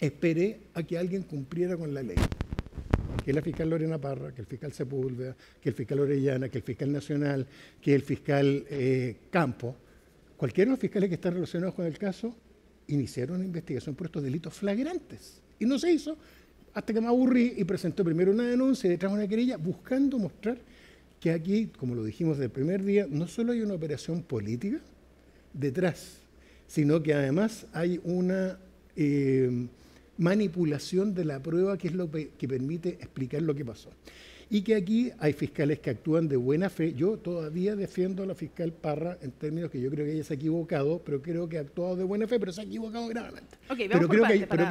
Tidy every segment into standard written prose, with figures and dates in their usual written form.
esperé a que alguien cumpliera con la ley. Que la fiscal Lorena Parra, que el fiscal Sepúlveda, que el fiscal Orellana, que el fiscal Nacional, que el fiscal Campo, cualquiera de los fiscales que están relacionados con el caso, iniciaron una investigación por estos delitos flagrantes. Y no se hizo hasta que me aburrí y presentó primero una denuncia y detrás una querella, buscando mostrar que aquí, como lo dijimos desde el primer día, no solo hay una operación política detrás, sino que además hay una manipulación de la prueba, que es lo que permite explicar lo que pasó. Y que aquí hay fiscales que actúan de buena fe. Yo todavía defiendo a la fiscal Parra en términos que yo creo que ella se ha equivocado, pero creo que ha actuado de buena fe, pero se ha equivocado gravemente. Okay, pero creo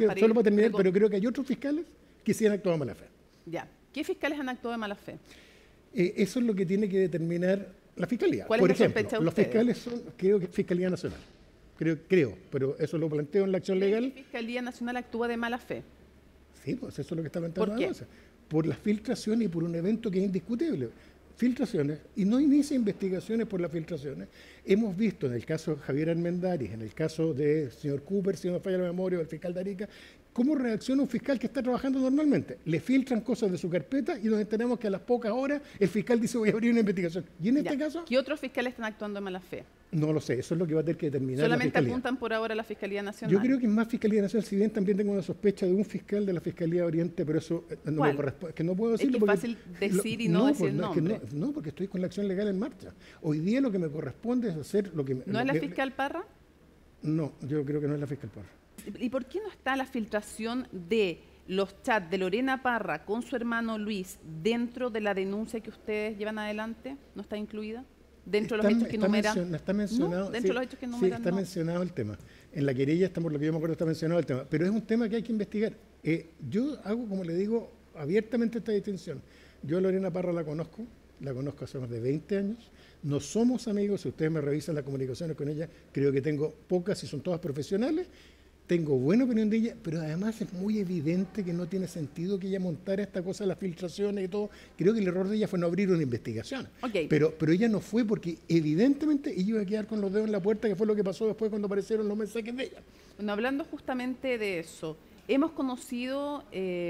que hay otros fiscales que sí han actuado de mala fe. Ya. ¿Qué fiscales han actuado de mala fe? Eso es lo que tiene que determinar la fiscalía. ¿Cuál Por es la ejemplo, sospecha de los ustedes? fiscales son, creo que Fiscalía Nacional. Creo, pero eso lo planteo en la acción legal. ¿La Fiscalía Nacional actúa de mala fe? Sí, pues eso es lo que está planteando. ¿Por qué? Por las filtraciones y por un evento que es indiscutible. Filtraciones, y no inicia investigaciones por las filtraciones. Hemos visto en el caso de Javier Armendáriz, en el caso del señor Cooper, si no me falla la memoria, o el fiscal de Arica, cómo reacciona un fiscal que está trabajando normalmente. Le filtran cosas de su carpeta y nos enteramos que a las pocas horas el fiscal dice voy a abrir una investigación. Y en este caso... ¿Qué otros fiscales están actuando de mala fe? No lo sé, eso es lo que va a tener que determinar ¿Solamente la fiscalía. apuntan por ahora a la Fiscalía Nacional? Yo creo que es más Fiscalía Nacional, si bien también tengo una sospecha de un fiscal de la Fiscalía Oriente, pero eso no me corresponde, que no puedo decirlo. Es que es fácil decir y no decir el nombre. No, porque estoy con la acción legal en marcha. Hoy día lo que me corresponde es hacer lo que... ¿No es la fiscal Parra? No, yo creo que no es la fiscal Parra. ¿Y por qué no está la filtración de los chats de Lorena Parra con su hermano Luis dentro de la denuncia que ustedes llevan adelante? ¿No está incluida? ¿Dentro de los hechos que enumeran? Está mencionado. ¿No? ¿Dentro de los hechos que enumeran? Sí, está mencionado el tema. En la querella, por lo que yo me acuerdo, está mencionado el tema. Pero es un tema que hay que investigar. Yo hago, como le digo, abiertamente esta distinción. Yo a Lorena Parra la conozco hace más de 20 años. No somos amigos, si ustedes me revisan las comunicaciones con ella, creo que tengo pocas y son todas profesionales. Tengo buena opinión de ella, pero además es muy evidente que no tiene sentido que ella montara esta cosa de las filtraciones y todo. Creo que el error de ella fue no abrir una investigación. Okay. Pero ella no fue porque evidentemente ella iba a quedar con los dedos en la puerta, que fue lo que pasó después cuando aparecieron los mensajes de ella. Bueno, hablando justamente de eso, hemos conocido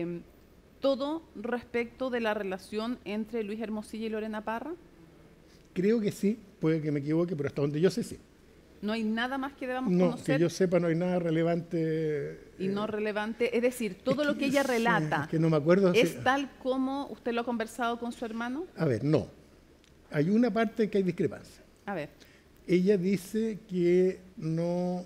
todo respecto de la relación entre Luis Hermosilla y Lorena Parra. Creo que sí, puede que me equivoque, pero hasta donde yo sé sí. ¿No hay nada más que debamos No, conocer? que yo sepa no hay nada relevante. Y no relevante, es decir, todo lo que ella relata, que no me acuerdo, ¿es tal como usted lo ha conversado con su hermano? A ver, no. Hay una parte en que hay discrepancia. A ver. Ella dice que no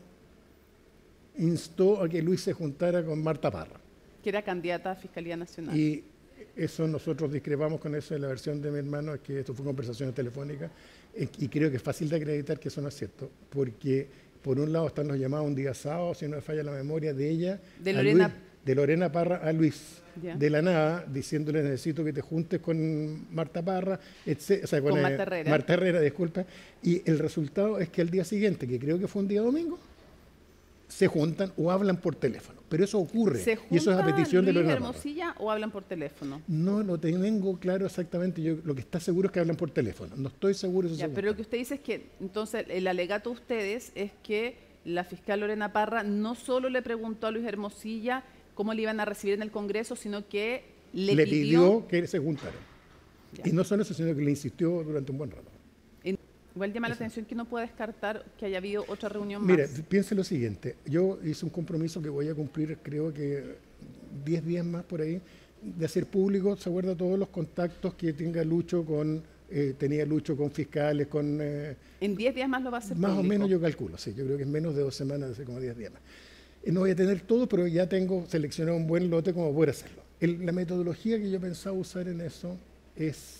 instó a que Luis se juntara con Marta Parra. Que era candidata a Fiscalía Nacional. Y eso nosotros discrepamos con eso en la versión de mi hermano, es que esto fue conversaciones telefónicas, y creo que es fácil de acreditar que eso no es cierto, porque por un lado están los llamados un día sábado, si no me falla la memoria, de ella, de Lorena Parra a Luis, de la nada, diciéndole necesito que te juntes con Marta Parra, o sea, con Marta Herrera, disculpa, y el resultado es que al día siguiente, que creo que fue un día domingo, se juntan o hablan por teléfono. Pero eso ocurre. ¿Se junta y eso es a petición de Lorena Hermosilla o hablan por teléfono? No lo tengo claro exactamente. Yo lo que está seguro es que hablan por teléfono. No estoy seguro. Ya, pero lo que usted dice es que, entonces, el alegato de ustedes es que la fiscal Lorena Parra no solo le preguntó a Luis Hermosilla cómo le iban a recibir en el Congreso, sino que le pidió que se juntaran. Ya. Y no solo eso, sino que le insistió durante un buen rato. Igual llama la atención que no pueda descartar que haya habido otra reunión más. Mira, piense lo siguiente. Yo hice un compromiso que voy a cumplir, creo que 10 días más por ahí, de hacer público, se acuerda, todos los contactos que tenga Lucho con, tenía Lucho con fiscales, con... ¿En 10 días más lo va a hacer más público? O menos yo calculo, sí. Yo creo que en menos de 2 semanas, hace como 10 días más. No voy a tener todo, pero ya tengo seleccionado un buen lote como poder hacerlo. La metodología que yo pensaba usar en eso es...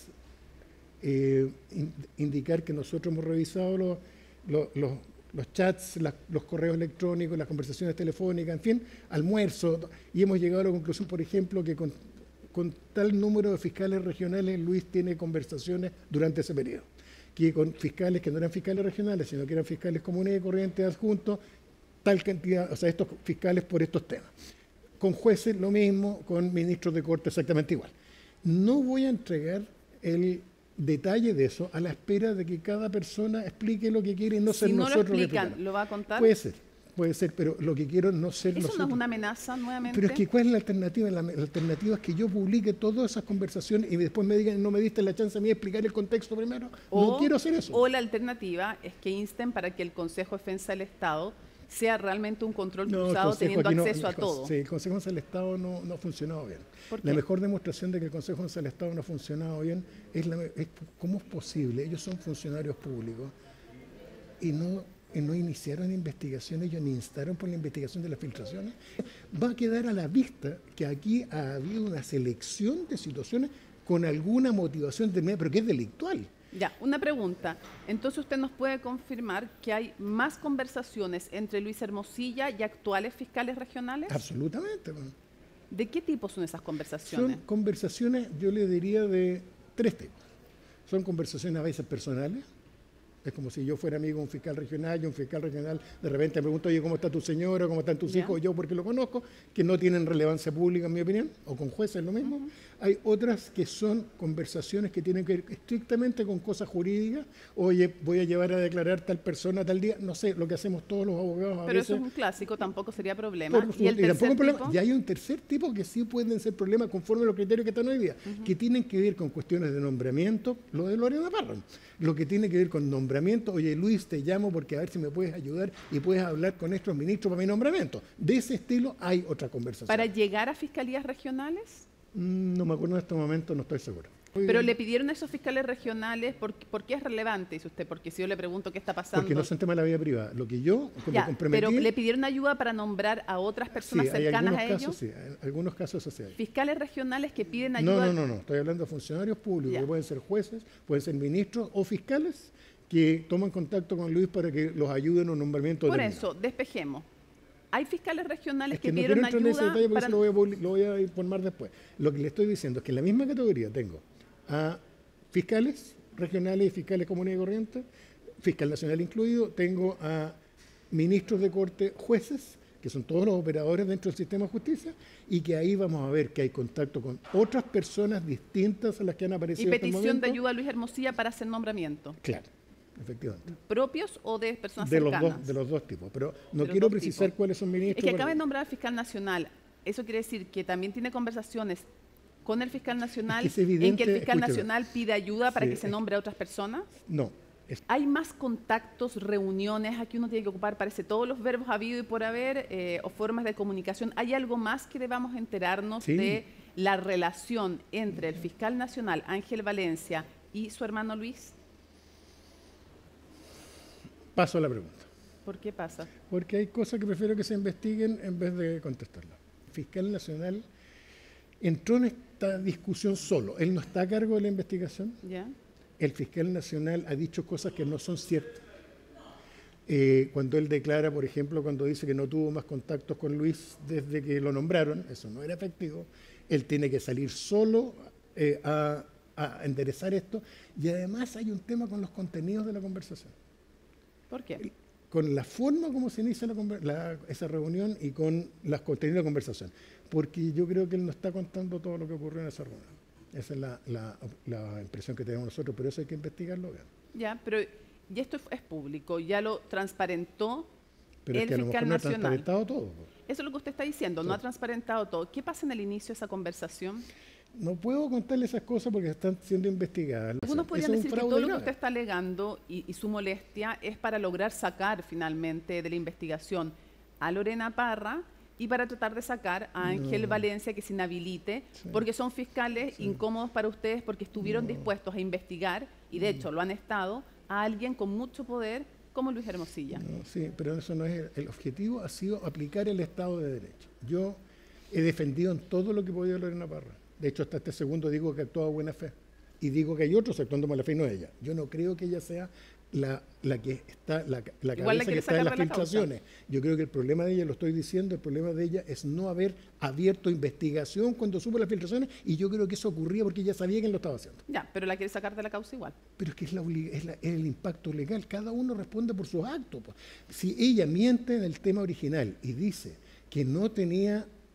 indicar que nosotros hemos revisado los chats, los correos electrónicos, las conversaciones telefónicas, en fin, almuerzo, y hemos llegado a la conclusión, por ejemplo, que con tal número de fiscales regionales Luis tiene conversaciones durante ese periodo, que con fiscales que no eran fiscales regionales, sino que eran fiscales comunes y corrientes adjuntos, tal cantidad, o sea, estos fiscales por estos temas. Con jueces lo mismo, con ministros de corte exactamente igual. No voy a entregar el detalle de eso a la espera de que cada persona explique lo que quiere y no ser nosotros. Si no lo explican, ¿lo va a contar? Puede ser, puede ser, pero lo que quiero no ser ¿Eso nosotros. no es una amenaza nuevamente? Pero es que ¿cuál es la alternativa? La alternativa es que yo publique todas esas conversaciones y después me digan, no me diste la chance a mí de explicar el contexto primero. No quiero hacer eso. O la alternativa es que insten para que el Consejo de Defensa del Estado sea realmente un control cruzado teniendo acceso a todo. Sí, el Consejo de Defensa del Estado no ha funcionado bien. ¿Por qué? La mejor demostración de que el Consejo de Defensa del Estado no ha funcionado bien es cómo es posible. Ellos son funcionarios públicos y no iniciaron investigaciones, ellos ni instaron por la investigación de las filtraciones. Va a quedar a la vista que aquí ha habido una selección de situaciones con alguna motivación determinada, pero que es delictual. Ya, una pregunta. Entonces usted nos puede confirmar que hay más conversaciones entre Luis Hermosilla y actuales fiscales regionales. Absolutamente. ¿De qué tipo son esas conversaciones? Son conversaciones, yo le diría, de 3 tipos. Son conversaciones a veces personales. Es como si yo fuera amigo de un fiscal regional y un fiscal regional de repente me pregunta, oye, ¿cómo está tu señora? ¿Cómo están tus hijos? Yo porque lo conozco, que no tienen relevancia pública en mi opinión, o con jueces lo mismo. Hay otras que son conversaciones que tienen que ver estrictamente con cosas jurídicas. Oye, voy a llevar a declarar tal persona tal día. No sé, lo que hacemos todos los abogados a Pero veces. eso es un clásico, tampoco sería problema. ¿Y el tercer tipo? Y hay un tercer tipo que sí pueden ser problemas conforme a los criterios que están hoy día, que tienen que ver con cuestiones de nombramiento, lo de Lorena Parra, lo que tiene que ver con nombramiento. Oye, Luis, te llamo porque a ver si me puedes ayudar y puedes hablar con estos ministros para mi nombramiento. De ese estilo hay otra conversación. ¿Para llegar a fiscalías regionales? No me acuerdo en este momento, no estoy seguro. Pero le pidieron a esos fiscales regionales, ¿por qué es relevante, dice usted? Porque si yo le pregunto qué está pasando... Porque no son temas de la vida privada. Lo que yo me comprometí... Pero ¿le pidieron ayuda para nombrar a otras personas cercanas a ellos? Sí, hay algunos casos así hay. ¿Fiscales regionales que piden ayuda? No. Estoy hablando de funcionarios públicos, que pueden ser jueces, pueden ser ministros o fiscales que toman contacto con Luis para que los ayuden en un nombramiento Por determinado. eso, despejemos. Hay fiscales regionales que no pidieron quiero entrar en ese ayuda detalle porque para... eso lo voy a informar después. Lo que le estoy diciendo es que en la misma categoría tengo a fiscales regionales y fiscales comunes y corrientes, fiscal nacional incluido, tengo a ministros de corte, jueces, que son todos los operadores dentro del sistema de justicia, y que ahí vamos a ver que hay contacto con otras personas distintas a las que han aparecido Y hasta el petición momento. de ayuda a Luis Hermosilla para hacer nombramiento. Claro, efectivamente. ¿Propios o de personas cercanas? De los dos tipos, pero no quiero precisar cuáles son ministros. Es que acaba de nombrar al fiscal nacional. Eso quiere decir que también tiene conversaciones con el fiscal nacional en que el fiscal nacional pide ayuda para que se nombre a otras personas. No. ¿Hay más contactos, reuniones? Aquí uno tiene que ocupar, parece, todos los verbos habido y por haber o formas de comunicación. ¿Hay algo más que debamos enterarnos de la relación entre el fiscal nacional, Ángel Valencia, y su hermano Luis? Paso a la pregunta. ¿Por qué pasa? Porque hay cosas que prefiero que se investiguen en vez de contestarlas. El fiscal nacional entró en esta discusión solo. Él no está a cargo de la investigación. ¿Ya? El fiscal nacional ha dicho cosas que no son ciertas. Cuando él declara, por ejemplo, cuando dice que no tuvo más contactos con Luis desde que lo nombraron, eso no era efectivo. Él tiene que salir solo a enderezar esto. Y además hay un tema con los contenidos de la conversación. ¿Por qué? Con la forma como se inicia esa reunión y con los contenidos de la conversación. Porque yo creo que él no está contando todo lo que ocurrió en esa reunión. Esa es la impresión que tenemos nosotros, pero eso hay que investigarlo bien. Ya, pero y esto es público, ya lo transparentó pero el es que fiscal a lo mejor nacional. No ha transparentado todo. Eso es lo que usted está diciendo, no ha transparentado todo. ¿Qué pasa en el inicio de esa conversación? No puedo contarle esas cosas porque están siendo investigadas. Algunos podrían decir que todo lo que usted está alegando y su molestia es para lograr sacar finalmente de la investigación a Lorena Parra y para tratar de sacar a Ángel Valencia, que se inhabilite, porque son fiscales incómodos para ustedes porque estuvieron dispuestos a investigar, y de hecho lo han estado, a alguien con mucho poder como Luis Hermosilla. No, sí, pero eso no es el objetivo, ha sido aplicar el Estado de Derecho. Yo he defendido en todo lo que he podido Lorena Parra. De hecho, hasta este segundo digo que actuaba a buena fe. Y digo que hay otros actuando mala fe y no ella. Yo no creo que ella sea la que está, la cabeza que está en las filtraciones. Yo creo que el problema de ella, lo estoy diciendo, el problema de ella es no haber abierto investigación cuando supo las filtraciones, y yo creo que eso ocurría porque ella sabía quién lo estaba haciendo. Ya, pero la quiere sacar de la causa igual. Pero es que es el impacto legal, cada uno responde por sus actos. Si ella miente en el tema original y dice que no tenía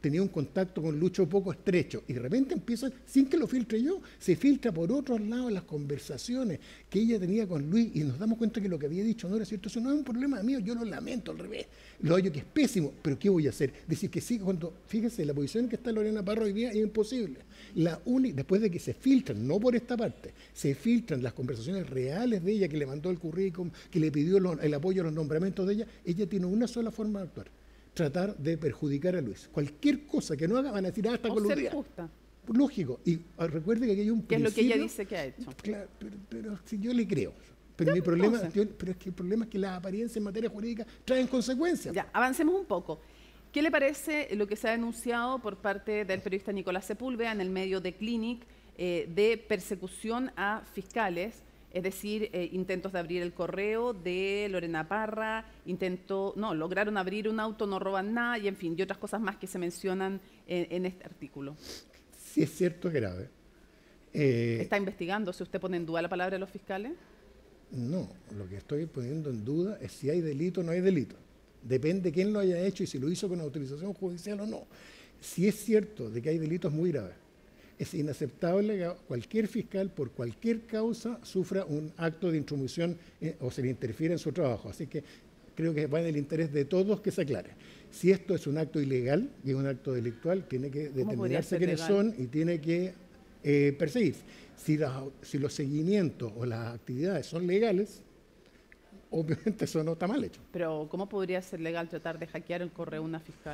tenía un contacto con Lucho poco estrecho, y de repente empiezan, sin que lo filtre yo, se filtra por otros lados las conversaciones que ella tenía con Luis, y nos damos cuenta que lo que había dicho no era cierto. Eso no es un problema mío, yo lo lamento, al revés, lo hallo que es pésimo, pero ¿qué voy a hacer? Decir que sí, cuando, fíjese, la posición en que está Lorena Parra hoy día es imposible. Después de que se filtran, no por esta parte, se filtran las conversaciones reales de ella, que le mandó el currículum, que le pidió el apoyo a los nombramientos de ella tiene una sola forma de actuar: tratar de perjudicar a Luis. Cualquier cosa que no haga van a decir, está coludida. Ser justa. Lógico. Y recuerde que aquí hay un principio. ¿Qué es lo que ella dice que ha hecho? Claro, pero si yo le creo. Pero mi problema, pero es que el problema es que las apariencias en materia jurídica traen consecuencias. Ya, avancemos un poco. ¿Qué le parece lo que se ha denunciado por parte del periodista Nicolás Sepúlveda en el medio de Clinic de persecución a fiscales? Es decir, intentos de abrir el correo de Lorena Parra, lograron abrir un auto, no roban nada, y en fin, y otras cosas más que se mencionan en este artículo. Sí, es cierto, es grave. ¿Está investigando si usted pone en duda la palabra de los fiscales? No, lo que estoy poniendo en duda es si hay delito o no hay delito. Depende de quién lo haya hecho y si lo hizo con autorización judicial o no. Si es cierto de que hay delitos muy graves, es inaceptable que cualquier fiscal, por cualquier causa, sufra un acto de intromisión o se le interfiera en su trabajo. Así que creo que va en el interés de todos que se aclare. Si esto es un acto ilegal y es un acto delictual, tiene que determinarse quiénes son y tiene que perseguirse. Si los seguimientos o las actividades son legales, obviamente eso no está mal hecho. Pero ¿cómo podría ser legal tratar de hackear el correo de una fiscal?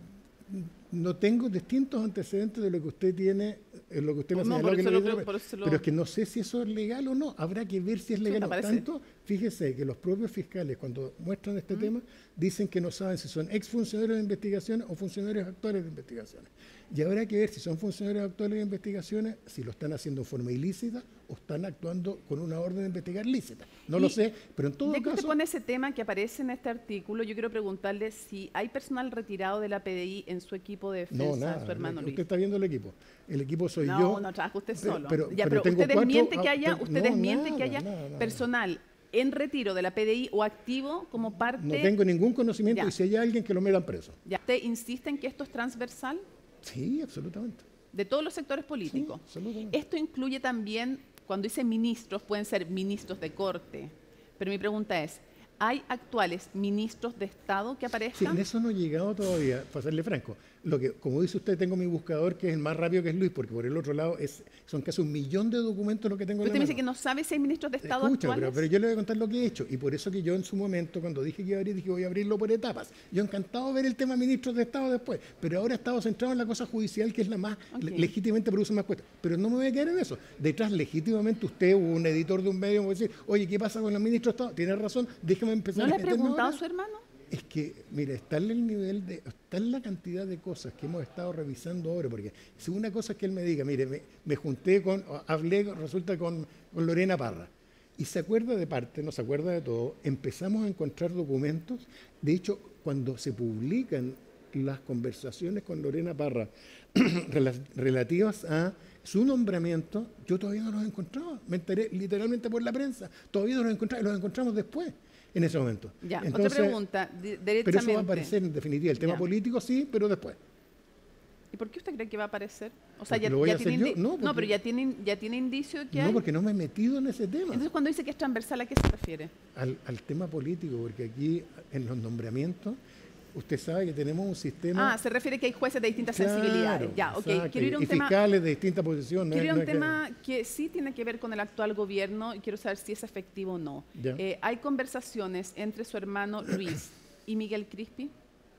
No tengo distintos antecedentes de lo que usted tiene, lo que usted me ha señalado, pero es que no sé si eso es legal o no. Habrá que ver si es legal o no. Tanto, fíjese que los propios fiscales, cuando muestran este tema, dicen que no saben si son exfuncionarios de investigación o funcionarios actuales de investigaciones. Y habrá que ver si son funcionarios actuales de investigaciones, si lo están haciendo en forma ilícita o están actuando con una orden de investigar lícita. No lo sé, pero en todo caso... Ya que usted pone ese tema que aparece en este artículo, yo quiero preguntarle si hay personal retirado de la PDI en su equipo de defensa de su hermano Luis. Usted está viendo el equipo. El equipo soy yo. No trabaja usted solo. Pero usted desmiente que haya, personal en retiro de la PDI o activo como parte... No tengo ningún conocimiento y si hay alguien que lo metan preso. ¿Usted insiste en que esto es transversal? Sí, absolutamente. De todos los sectores políticos. Sí, absolutamente. Esto incluye también, cuando dice ministros, pueden ser ministros de corte. Pero mi pregunta es, ¿hay actuales ministros de Estado que aparezcan? Sí, en eso no he llegado todavía, para serle franco. Como dice usted, tengo mi buscador que es el más rápido, que es Luis, porque por el otro lado son casi 1 millón de documentos lo que tengo en la mano. Usted me dice que no sabe si hay ministros de Estado actuales. Pero yo le voy a contar lo que he hecho. Y por eso que yo en su momento, cuando dije que iba a abrir, dije voy a abrirlo por etapas. Yo encantado de ver el tema ministros de Estado después. Pero ahora he estado centrado en la cosa judicial, que es la más, legítimamente produce más cuesta. Pero no me voy a quedar en eso. Detrás, legítimamente, usted o un editor de un medio me va a decir, oye, ¿qué pasa con los ministros de Estado? Tiene razón, déjame empezar ¿No le ha preguntado a su hermano? Es que, mira, está en el nivel está en la cantidad de cosas que hemos estado revisando ahora, porque si una cosa es que él me diga, mire, me junté resulta con Lorena Parra, y se acuerda de parte, no se acuerda de todo, empezamos a encontrar documentos. De hecho, cuando se publican las conversaciones con Lorena Parra relativas a su nombramiento, yo todavía no los encontraba, me enteré literalmente por la prensa, todavía no los encontraba, y los encontramos después. En ese momento. Ya, entonces, otra pregunta, derechamente. Pero eso va a aparecer en definitiva. El tema político sí, pero después. ¿Y por qué usted cree que va a aparecer? O sea, ya tiene pero ya tiene indicio de que hay. No, porque no me he metido en ese tema. Entonces, cuando dice que es transversal, ¿a qué se refiere? Al tema político, porque aquí en los nombramientos usted sabe que tenemos un sistema... se refiere que hay jueces de distintas sensibilidades. Ya, ok. Quiero ir a un tema, fiscales de distintas posiciones. Quiero ir a un tema que sí tiene que ver con el actual gobierno y quiero saber si es efectivo o no. ¿Hay conversaciones entre su hermano Luis y Miguel Crispi?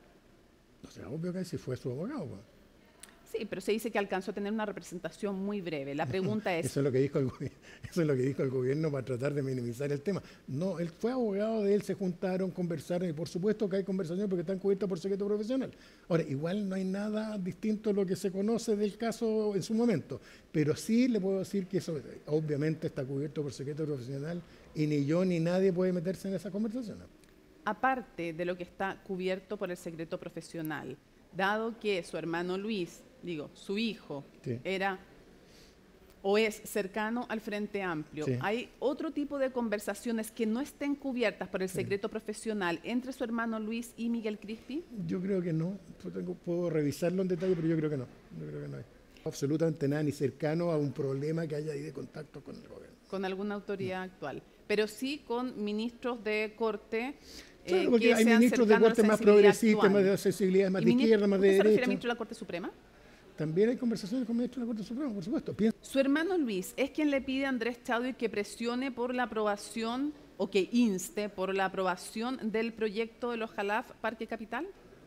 O sea, obvio que si fue su abogado. Pues. Sí, pero se dice que alcanzó a tener una representación muy breve. La pregunta es... Eso es lo que dijo el gobierno para tratar de minimizar el tema. No, él fue abogado de él, se juntaron, conversaron, y por supuesto que hay conversaciones porque están cubiertas por secreto profesional. Ahora, igual no hay nada distinto a lo que se conoce del caso en su momento, pero sí le puedo decir que eso obviamente está cubierto por secreto profesional y ni yo ni nadie puede meterse en esas conversaciones. Aparte de lo que está cubierto por el secreto profesional, dado que su hermano Luis, su hijo, era o es cercano al Frente Amplio. Sí. ¿Hay otro tipo de conversaciones que no estén cubiertas por el secreto profesional entre su hermano Luis y Miguel Crispi? Yo creo que no. Puedo revisarlo en detalle, pero yo creo que no. Yo creo que no hay absolutamente nada ni cercano a un problema que haya ahí de contacto con el gobierno. Con alguna autoridad actual, pero sí con ministros de corte. Claro, porque hay ministros de corte más progresistas, más de accesibilidad, más de izquierda, más de derecha. ¿Se refiere a ministro de la Corte Suprema? También hay conversaciones con ministros de la Corte Suprema, por supuesto. Su hermano Luis es quien le pide a Andrés Chadwick que presione por la aprobación o que inste por la aprobación del proyecto de los Jalaf Parque Capital.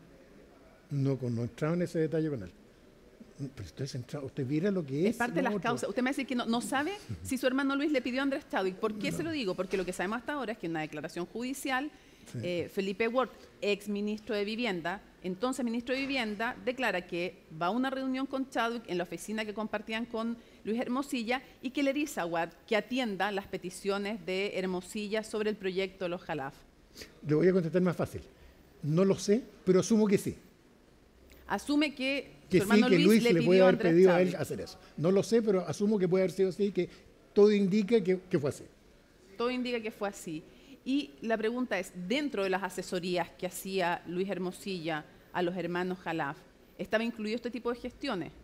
No entraba en ese detalle con él. Pero usted mira lo que es. Es parte de las causas. Usted me dice que no sabe si su hermano Luis le pidió a Andrés Chadwick. ¿Por qué se lo digo? Porque lo que sabemos hasta ahora es que en una declaración judicial, Felipe Ward, ex ministro de Vivienda, entonces ministro de Vivienda, declara que va a una reunión con Chadwick en la oficina que compartían con Luis Hermosilla y que le dice a Ward que atienda las peticiones de Hermosilla sobre el proyecto de los Jalaf. Le voy a contestar más fácil. No lo sé, pero asumo que sí. Asume que Que su hermano sí, que Luis le puede haber pedido a él Chadwick hacer eso. No lo sé, pero asumo que puede haber sido así, que todo indica que fue así. Todo indica que fue así. Y la pregunta es, dentro de las asesorías que hacía Luis Hermosilla a los hermanos Jalaf, ¿estaba incluido este tipo de gestiones?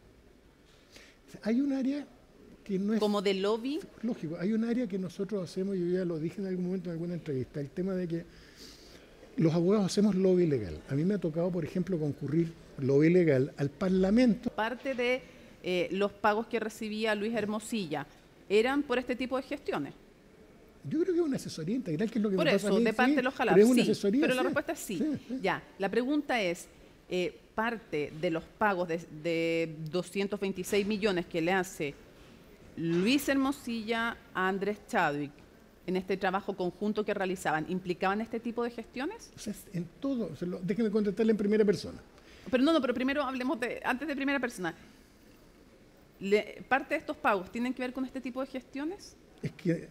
Hay un área que no es... ¿Como de lobby? Lógico, hay un área que nosotros hacemos, yo ya lo dije en algún momento en alguna entrevista, el tema de que los abogados hacemos lobby legal. A mí me ha tocado, por ejemplo, concurrir lobby legal al Parlamento. Parte de los pagos que recibía Luis Hermosilla, ¿eran por este tipo de gestiones? Yo creo que es una asesoría integral, que es lo que por me pasa eso, a mí. de parte de los Jalaf, pero es una sí, asesoría, pero la respuesta es sí. Ya, la pregunta es, parte de los pagos de 226 millones que le hace Luis Hermosilla a Andrés Chadwick en este trabajo conjunto que realizaban, ¿implicaban este tipo de gestiones? O sea, en todo. Déjeme contestarle en primera persona. Pero primero hablemos antes de primera persona. ¿Parte de estos pagos tienen que ver con este tipo de gestiones? Es que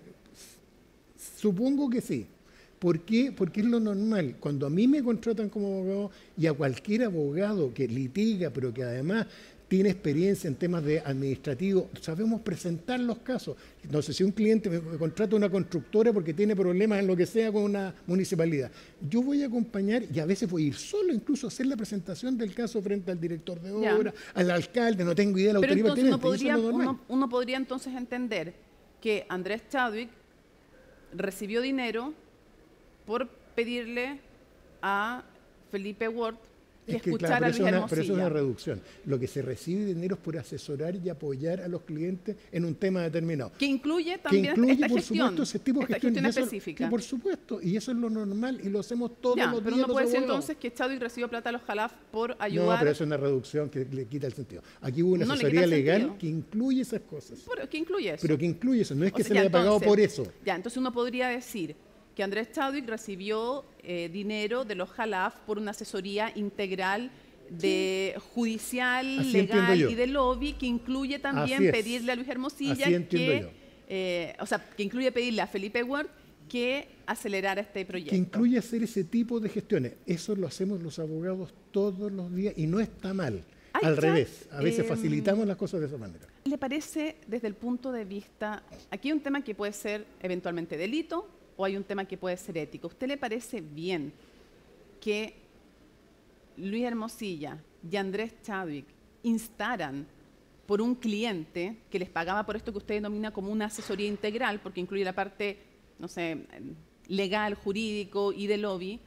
supongo que sí. ¿Por qué? Porque es lo normal. Cuando a mí me contratan como abogado y a cualquier abogado que litiga, pero que además tiene experiencia en temas de administrativo, sabemos presentar los casos. No sé si un cliente me contrata una constructora porque tiene problemas en lo que sea con una municipalidad. Yo voy a acompañar y a veces voy a ir solo, incluso a hacer la presentación del caso frente al director de obra, al alcalde, no tengo idea de la autoridad pertinente. Uno podría entonces entender que Andrés Chadwick recibió dinero por pedirle a Felipe Ward que escuchara a Luis Hermosilla. Pero eso es una reducción. Lo que se recibe de dinero es por asesorar y apoyar a los clientes en un tema determinado. Que incluye también esta gestión, ese tipo de gestión específica. Que por supuesto, y eso es lo normal y lo hacemos todos los días. Pero no puede ser entonces que Chadwick recibió plata a los Jalaf por ayudar. No, pero eso es una reducción que le quita el sentido. Aquí hubo una asesoría legal que incluye esas cosas. ¿Qué incluye eso? Pero que incluye eso, no es que se le haya pagado por eso. Ya, entonces uno podría decir que Andrés Chadwick recibió dinero de los Jalaf por una asesoría integral de judicial, así legal y de lobby, que incluye también pedirle a Luis Hermosilla que incluye pedirle a Felipe Ward que acelerara este proyecto. Que incluye hacer ese tipo de gestiones. Eso lo hacemos los abogados todos los días y no está mal. Al revés, a veces facilitamos las cosas de esa manera. ¿Le parece desde el punto de vista, aquí hay un tema que puede ser eventualmente delito o hay un tema que puede ser ético? ¿Usted le parece bien que Luis Hermosilla y Andrés Chadwick instaran por un cliente que les pagaba por esto que usted denomina como una asesoría integral, porque incluye la parte, no sé, legal, jurídico y de lobby,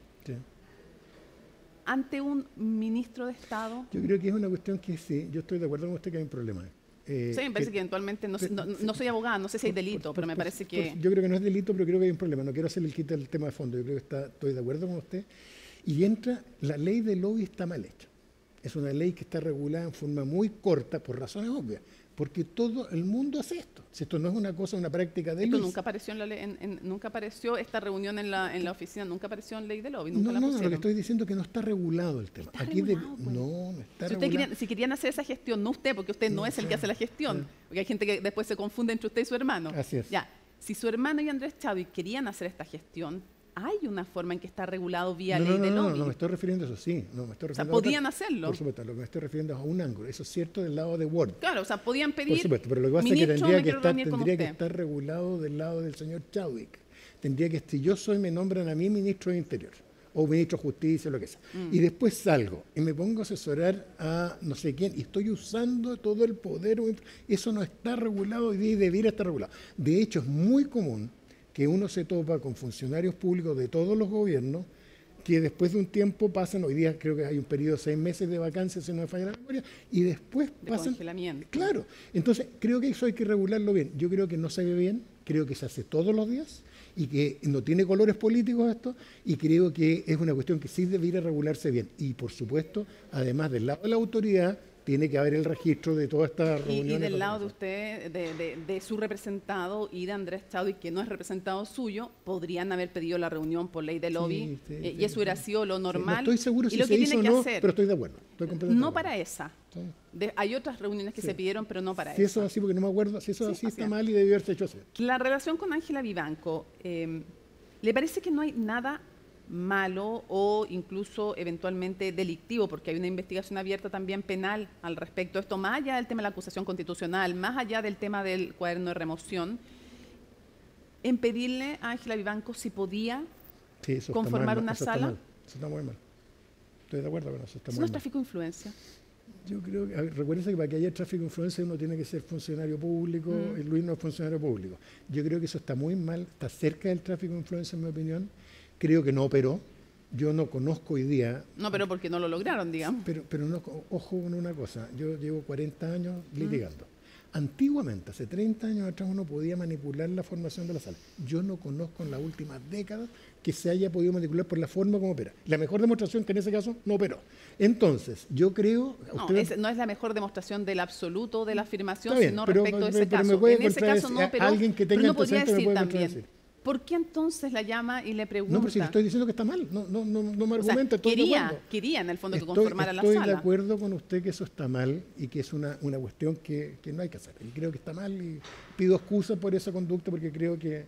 ante un ministro de Estado? Yo creo que es una cuestión que sí, yo estoy de acuerdo con usted que hay un problema. Sí, me parece que eventualmente, no soy abogada, no sé si hay delito, pero me parece que... Yo creo que no es delito, pero creo que hay un problema. No quiero hacerle el quite del tema de fondo, yo creo que estoy de acuerdo con usted. Y la ley de lobby está mal hecha. Es una ley que está regulada en forma muy corta, por razones obvias, porque todo el mundo hace esto. Si esto no es una cosa, una práctica de Luis. Nunca apareció nunca apareció esta reunión en la oficina, nunca apareció en ley de lobby. Nunca no, lo que estoy diciendo es que no está regulado el tema. No está regulado. Si querían hacer esa gestión, no usted, porque usted no es el que hace la gestión, porque hay gente que después se confunde entre usted y su hermano. Así es. Ya, si su hermano y Andrés Chadwick querían hacer esta gestión, hay una forma en que está regulado vía no, ley de lobby. No me estoy refiriendo a eso, sí. No, me estoy refiriendo podían hacerlo. Por supuesto, lo que me estoy refiriendo es a un ángulo. Eso es cierto del lado de Word. Claro, podían pedir. Por supuesto, pero lo que pasa es que tendría que estar regulado del lado del señor Chadwick. Tendría que, si yo me nombran a mí ministro de Interior o ministro de Justicia, lo que sea, y después salgo y me pongo a asesorar a no sé quién y estoy usando todo el poder, eso no está regulado y debiera estar regulado. De hecho, es muy común que uno se topa con funcionarios públicos de todos los gobiernos que después de un tiempo pasan, hoy día creo que hay un periodo de 6 meses de vacancia, si no me falla la memoria, y después pasan... Congelamiento. Claro, entonces creo que eso hay que regularlo bien. Yo creo que no se ve bien, creo que se hace todos los días y que no tiene colores políticos esto, y creo que es una cuestión que sí debería regularse bien. Y por supuesto, además del lado de la autoridad, tiene que haber el registro de todas estas reuniones. Y del lado de usted, de su representado y de Andrés Chadwick, que no es representado suyo, podrían haber pedido la reunión por ley de lobby, y eso hubiera sido lo normal. No estoy seguro si se hizo o no, pero estoy de acuerdo. No para esa. Hay otras reuniones que se pidieron, pero no para esa. Si eso es así, porque no me acuerdo, si eso es así está mal y debió haberse hecho así. La relación con Ángela Vivanco, ¿le parece que no hay nada malo o incluso eventualmente delictivo, porque hay una investigación abierta también penal al respecto de esto, más allá del tema de la acusación constitucional, más allá del tema del cuaderno de remoción, en pedirle a Ángela Vivanco si podía conformar una sala? Eso está muy mal. Estoy de acuerdo con eso. ¿Eso no es tráfico de influencia? Yo creo que, recuérdense que para que haya tráfico de influencia uno tiene que ser funcionario público, y Luis no es funcionario público. Yo creo que eso está muy mal, está cerca del tráfico de influencia en mi opinión. Creo que no operó. Yo no conozco hoy día... No, pero porque no lo lograron, digamos. Pero no, ojo con una cosa. Yo llevo 40 años litigando. Antiguamente, hace 30 años atrás, uno podía manipular la formación de la sala. Yo no conozco en las últimas décadas que se haya podido manipular por la forma como opera. La mejor demostración que en ese caso no operó. Entonces, yo creo... No es la mejor demostración del absoluto de la afirmación, bien, sino respecto de ese caso. En ese caso no, pero alguien que tenga no podría decir me también. ¿Por qué entonces la llama y le pregunta? No, pero si le estoy diciendo que está mal, no me argumenta. Quería en el fondo que conformara la sala. Estoy de acuerdo con usted que eso está mal y que es una cuestión que no hay que hacer. Y creo que está mal y pido excusas por esa conducta porque creo que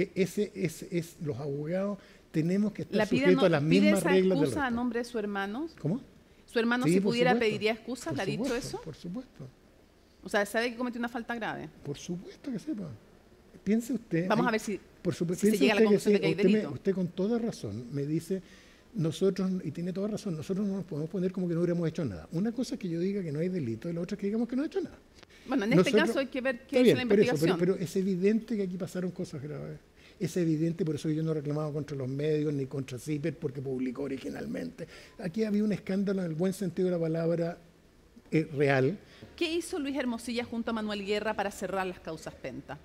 los abogados tenemos que estar sujetos a las mismas reglas del resto. ¿Pide esa excusa a nombre de su hermano? ¿Cómo? ¿Su hermano si pudiera pediría excusas? ¿Le ha dicho eso? Por supuesto. O sea, ¿sabe que cometió una falta grave? Por supuesto que sepa. Piense usted... Vamos a ver si se llega a la conclusión de que hay delito. Usted con toda razón me dice, nosotros, y tiene toda razón, nosotros no nos podemos poner como que no hubiéramos hecho nada. Una cosa es que yo diga que no hay delito y la otra es que digamos que no he hecho nada. Bueno, en este caso hay que ver qué hizo la investigación. Pero es evidente que aquí pasaron cosas graves. Es evidente, por eso yo no reclamaba contra los medios ni contra CIPER porque publicó originalmente. Aquí había un escándalo en el buen sentido de la palabra real. ¿Qué hizo Luis Hermosilla junto a Manuel Guerra para cerrar las causas Penta?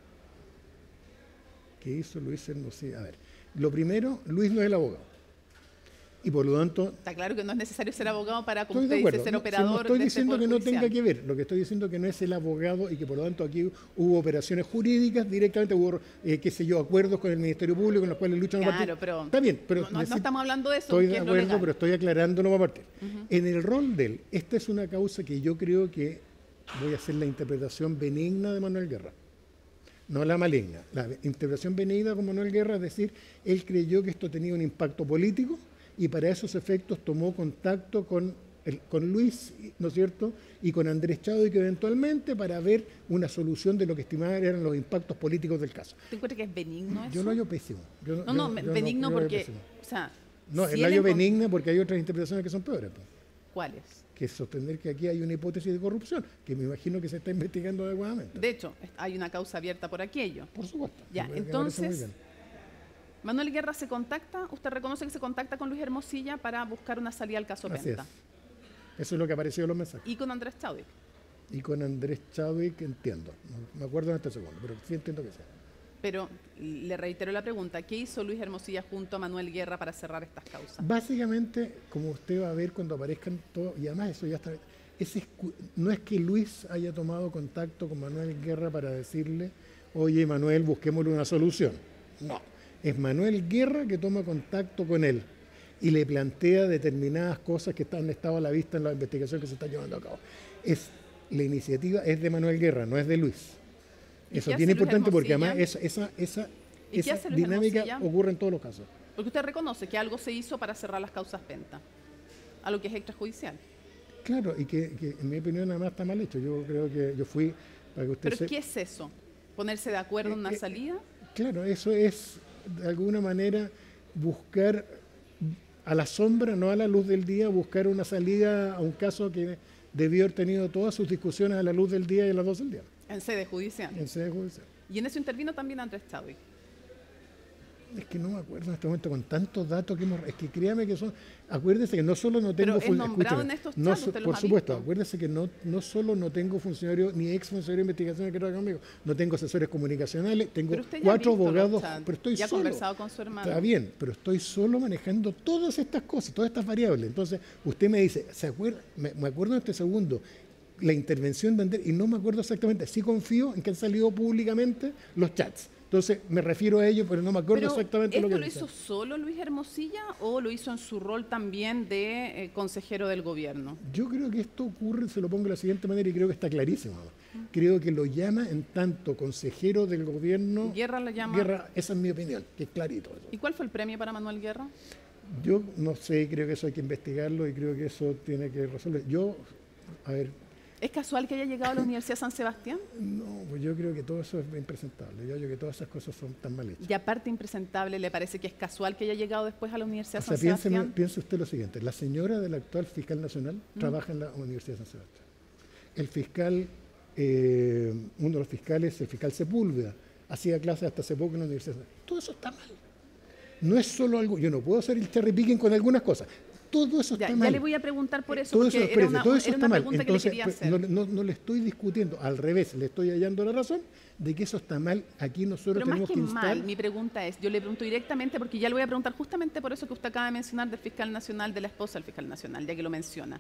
¿Qué hizo Luis Hermosilla? A ver, lo primero, Luis no es el abogado. Y por lo tanto... Está claro que no es necesario ser abogado para, como usted dice, ser operador. No estoy diciendo que no tenga que ver, lo que estoy diciendo es que no es el abogado y que por lo tanto aquí hubo operaciones jurídicas, directamente hubo, acuerdos con el Ministerio Público en los cuales luchan los partidos. Pero está bien, pero no estamos hablando de eso. Estoy de acuerdo, pero estoy aclarándolo para partir. En el rol de él, esta es una causa que yo creo que voy a hacer la interpretación benigna de Manuel Guerra. No la maligna. La interpretación benigna con Manuel Guerra es decir, él creyó que esto tenía un impacto político y para esos efectos tomó contacto con Luis, ¿no es cierto?, y con Andrés Chadwick eventualmente para ver una solución de lo que estimaba eran los impactos políticos del caso. ¿Te encuentras que es benigno eso? Yo lo hallo pésimo. Benigno porque... O sea, no, si la hallo benigna porque hay otras interpretaciones que son peores. Pues. ¿Cuáles? Que sostener que aquí hay una hipótesis de corrupción, que me imagino que se está investigando adecuadamente. De hecho, hay una causa abierta por aquello. Por supuesto. Ya, entonces, Manuel Guerra se contacta, usted reconoce que se contacta con Luis Hermosilla para buscar una salida al caso Penta. Eso es lo que apareció en los mensajes. ¿Y con Andrés Chadwick? Y con Andrés Chadwick entiendo, no me acuerdo en este segundo, pero sí entiendo que sea. Pero le reitero la pregunta, ¿qué hizo Luis Hermosilla junto a Manuel Guerra para cerrar estas causas? Básicamente, como usted va a ver cuando aparezcan todos, y además eso ya está, no es que Luis haya tomado contacto con Manuel Guerra para decirle, oye Manuel, busquémosle una solución. No, es Manuel Guerra que toma contacto con él y le plantea determinadas cosas que han estado a la vista en la investigación que se está llevando a cabo. La iniciativa es de Manuel Guerra, no es de Luis. Eso es bien importante porque además esa dinámica ocurre en todos los casos. Porque usted reconoce que algo se hizo para cerrar las causas pentas, algo que es extrajudicial. Claro, y que en mi opinión además está mal hecho. Yo creo que yo fui para que usted... ¿Pero qué es eso? ¿Ponerse de acuerdo en una salida? Claro, eso es de alguna manera buscar a la sombra, no a la luz del día, buscar una salida a un caso que debió haber tenido todas sus discusiones a la luz del día y a las 12 del día. En sede judicial. En sede judicial. Y en eso intervino también Andrés Chadwick. Es que no me acuerdo en este momento con tantos datos que hemos... Es que créame que son... Acuérdese que no solo no tengo... Pero es nombrado en estos chats, usted los por ha supuesto, visto. acuérdese que no solo no tengo funcionarios ni ex funcionarios de investigación que trabajan conmigo, no tengo asesores comunicacionales, tengo 4 abogados, pero estoy ya solo. Ha conversado con su hermano. Está bien, pero estoy solo manejando todas estas cosas, todas estas variables. Entonces, usted me dice, ¿se acuerda? Me acuerdo en este segundo, la intervención de Andrés, y no me acuerdo exactamente, sí confío en que han salido públicamente los chats. Entonces, me refiero a ello, pero no me acuerdo exactamente lo que ¿Esto lo hizo solo Luis Hermosilla o lo hizo en su rol también de consejero del gobierno? Yo creo que esto ocurre, se lo pongo de la siguiente manera y creo que está clarísimo. Creo que lo llama en tanto consejero del gobierno. ¿Guerra lo llama? Guerra, esa es mi opinión, que es clarito eso. ¿Y cuál fue el premio para Manuel Guerra? Yo no sé, creo que eso hay que investigarlo y creo que eso tiene que resolver. A ver... ¿Es casual que haya llegado a la Universidad San Sebastián? No, pues yo creo que todo eso es impresentable. Yo creo que todas esas cosas son tan mal hechas. Y aparte impresentable, ¿le parece que es casual que haya llegado después a la Universidad San Sebastián? Piense usted lo siguiente. La señora del actual fiscal nacional trabaja en la Universidad de San Sebastián. El fiscal, uno de los fiscales, el fiscal Sepúlveda, hacía clases hasta hace poco en la Universidad de San Sebastián. Todo eso está mal. No es solo algo... Yo no puedo hacer el cherry picking con algunas cosas. Todo eso está mal. Ya le voy a preguntar por eso, todo porque eso, todo eso era está una mal. pregunta Entonces, que le quería hacer. no le estoy discutiendo, al revés, le estoy hallando la razón de que eso está mal. Aquí nosotros Pero tenemos más que que instar... mal, mi pregunta es, yo le pregunto directamente, porque ya le voy a preguntar justamente por eso que usted acaba de mencionar del fiscal nacional, de la esposa del fiscal nacional, ya que lo menciona.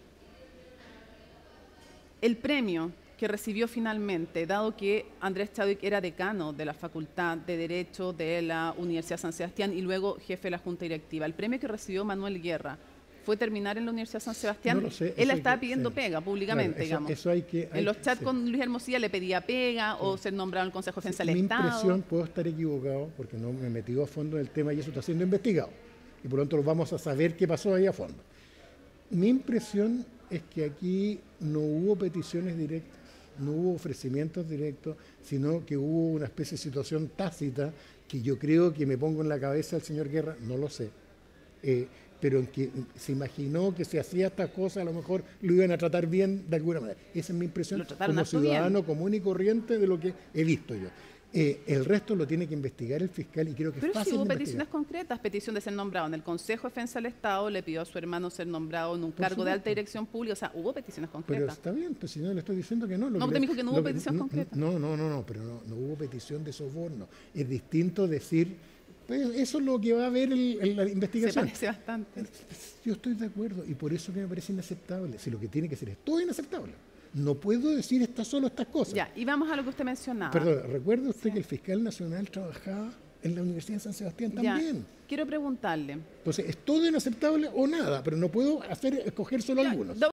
El premio que recibió finalmente, dado que Andrés Chadwick era decano de la Facultad de Derecho de la Universidad San Sebastián y luego jefe de la Junta Directiva, el premio que recibió Manuel Guerra, ¿fue terminar en la Universidad San Sebastián? No lo sé, él estaba pidiendo pega públicamente, claro, digamos. Eso en los chats con Luis Hermosilla le pedía pega o ser nombrado en el Consejo de Defensa del Estado. Mi impresión, puedo estar equivocado porque no me he metido a fondo en el tema y eso está siendo investigado. Y por lo tanto vamos a saber qué pasó ahí a fondo. Mi impresión es que aquí no hubo peticiones directas, no hubo ofrecimientos directos, sino que hubo una especie de situación tácita que yo creo que me pongo en la cabeza del señor Guerra, no lo sé, pero en que se imaginó que si hacía estas cosas a lo mejor lo iban a tratar bien de alguna manera. Esa es mi impresión como ciudadano común y corriente de lo que he visto yo. El resto lo tiene que investigar el fiscal y creo que es fácil de investigar. Pero sí hubo peticiones concretas, petición de ser nombrado en el Consejo de Defensa del Estado, le pidió a su hermano ser nombrado en un cargo de alta dirección pública, o sea, hubo peticiones concretas. Pero está bien, pues si no le estoy diciendo que no. No, usted me dijo que no hubo petición concreta. No, pero no hubo petición de soborno. Es distinto decir, pues eso es lo que va a ver la investigación. Se parece bastante. Yo estoy de acuerdo y por eso que me parece inaceptable. Si lo que tiene que ser es todo inaceptable. No puedo decir solo estas cosas. Ya, y vamos a lo que usted mencionaba. Perdón, ¿recuerda usted que el fiscal nacional trabajaba en la Universidad de San Sebastián también? Ya, quiero preguntarle. Entonces, ¿es todo inaceptable o nada? Pero no puedo escoger solo algunos.